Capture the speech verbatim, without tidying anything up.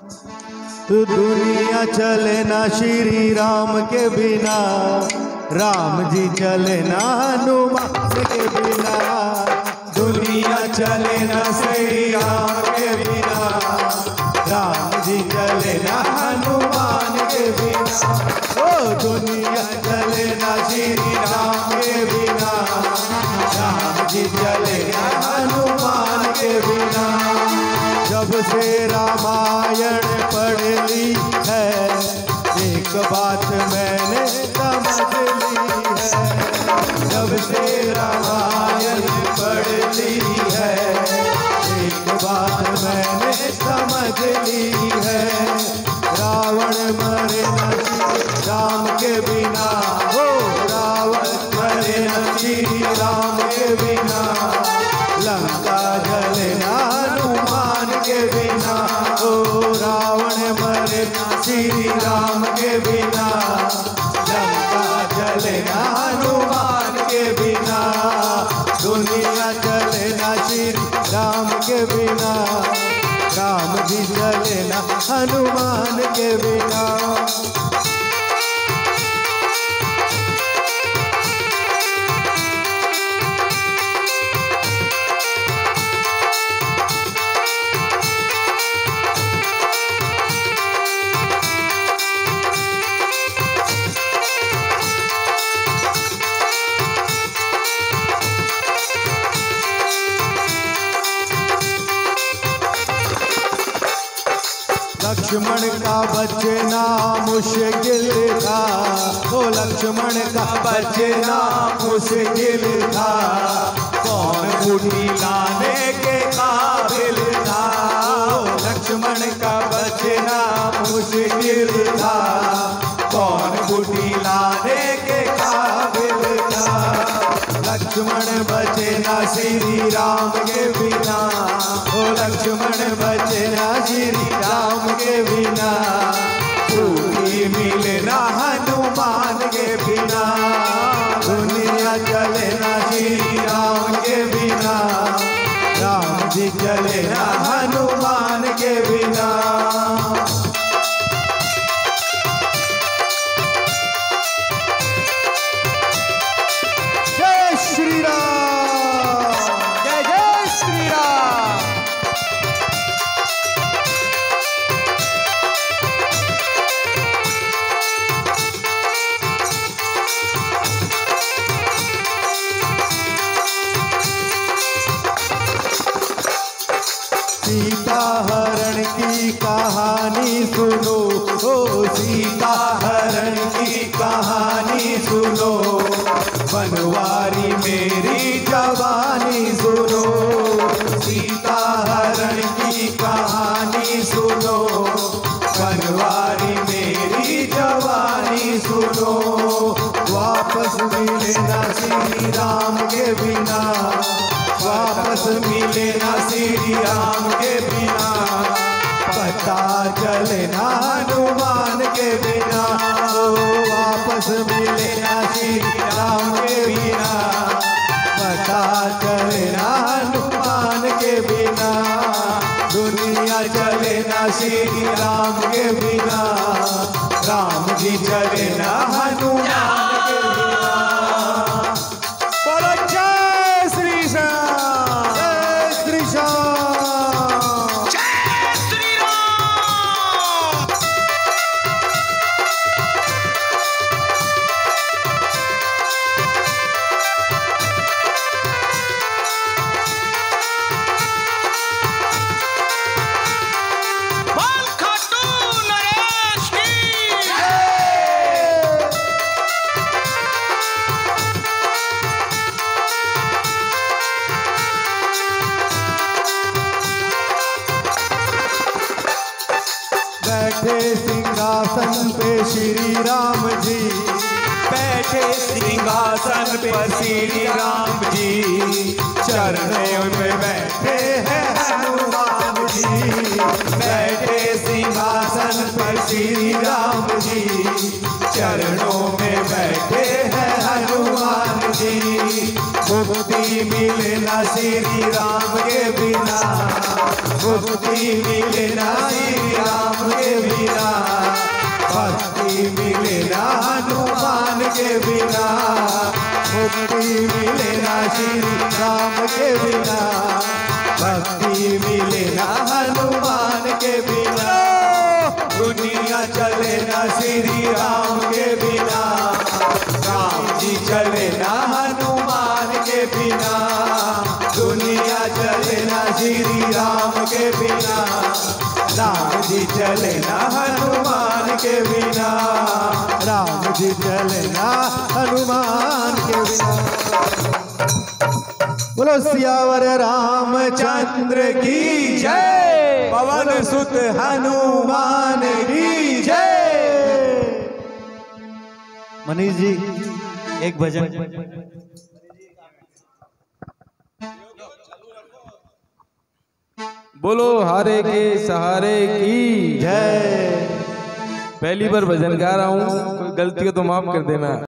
दुनिया चले ना श्री राम के बिना, राम जी चले ना हनुमान के बिना। दुनिया चले ना श्री राम के बिना, राम जी चले ना हनुमान के बिना। ओ दुनिया चले ना श्री राम के बिना, राम जी चले ना हनुमान के बिना। जब से रामायण पढ़ ली है, एक बात मैंने समझ ली है। जब से रामायण पढ़ ली है, एक बात मैंने समझ ली है। रावण मरे न श्री राम के बिना, हो रावण मरे न श्री राम के बिना। लंका जले ना हनुमान के बिना, ओ रावण मरे ना श्री राम के बिना। लंका जले ना हनुमान के बिना। दुनिया चले ना श्री राम के बिना, राम जी चले ना हनुमान के बिना। लक्ष्मण का बचना मुश्किल था, ओ लक्ष्मण का बचना मुश्किल था। कौन बूटी लाने के काबिल था, ओ लक्ष्मण का बचना मुश्किल था। कौन बूटी लाने के काबिल था। लक्ष्मण बचे ना श्री राम के बिना, ओ लक्ष्मण बचे ना श्री राम के बिना। पूरी मिले ना हनुमान के बिना। दुनिया चले ना श्री राम के बिना, राम जी चले ना हनुमान के बिना। सीता हरण की कहानी सुनो, ओ सीता हरण की कहानी सुनो। बनवारी मेरी जवानी सुनो, सीता हरण की कहानी सुनो। बनवारी मेरी जवानी सुनो। वापस मिले ना श्री राम के बिना, वापस मिले ना श्री राम के बिना। पता चले ना हनुमान के बिना, ओ वापस मिले ना श्री राम के बिना। पता चले ना हनुमान के बिना। दुनिया चले ना श्री राम के बिना, राम जी चले ना हनुमान के बिना। बोलो जय श्री राम, जय श्री राम, जय श्री राम। बोल खाटू नरेश की जय। बैठे सिंहासन पे श्री राम जी, बैठे सिंहासन पर श्री राम जी। चरणों में बैठे हैं हनुमान जी। बैठे सिंहासन पर श्री राम जी। चरणों में बैठे हैं हनुमान जी। मुक्ति मिले ना श्री राम के बिना, मुक्ति मिले ना श्री राम मुक्ति मिले ना श्री राम के बिना, भक्ति मिले ना हनुमान के बिना। दुनिया चले ना श्री राम के बिना, राम जी चले ना हनुमान के बिना। दुनिया चले ना श्री राम के बिना, राम जी चले ना हनुमान के बिना। राम जी चले ना हनुमान के बिना। बोलो सियावर रामचंद्र की जय, पवन सुत हनुमान की जय। मनीष जी एक भजन। बोलो हारे के सहारे की जय। पहली बार भजन गा रहा हूँ, कोई गलती हो तो माफ कर देना।